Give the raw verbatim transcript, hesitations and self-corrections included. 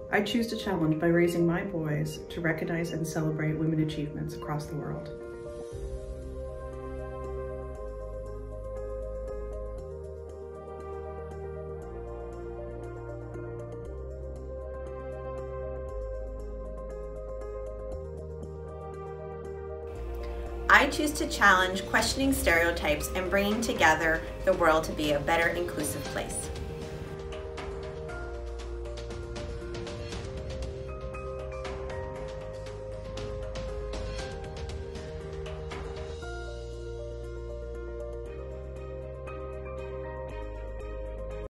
I choose to challenge by raising my voice to recognize and celebrate women achievements across the world. I choose to challenge questioning stereotypes and bringing together the world to be a better inclusive place.